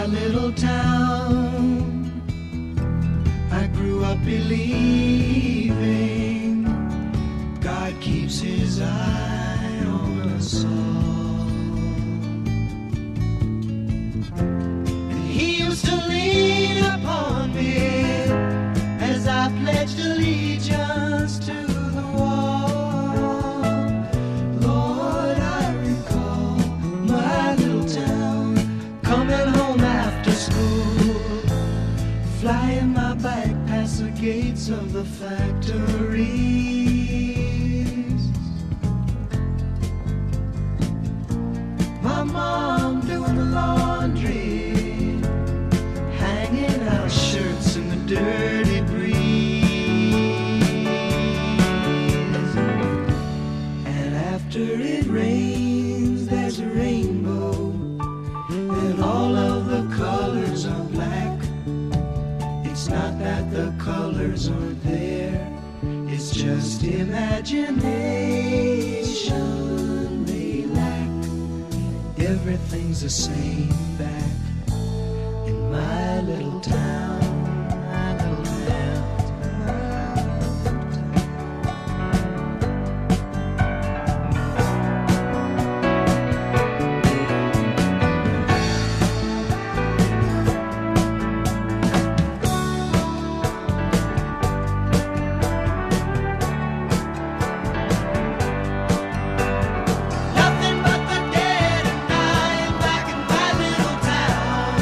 my little town, I grew up believing God keeps his eye on us all. And he used to lean upon me as I pledged allegiance to the wall. Lord, I recall my little town, coming home after school, flying my bike past the gates of the factories. My mom doing the laundry, hanging out shirts in the dirty breeze. And after it rains, there's a rainbow, and all of the colors are black. It's not that the colors aren't there, it's just imagination they lack. Everything's the same back in my little town, my little town. Nothing but the dead and dying back in my little town.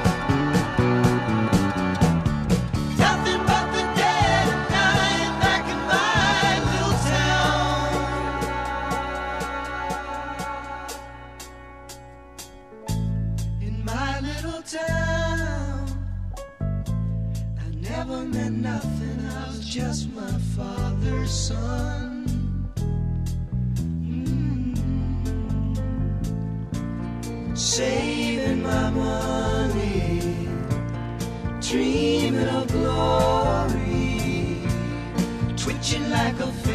Nothing but the dead and dying back in my little town. In my little town, I never meant nothing, I was just my father's son. Saving my money, dreaming of glory, twitching like a fish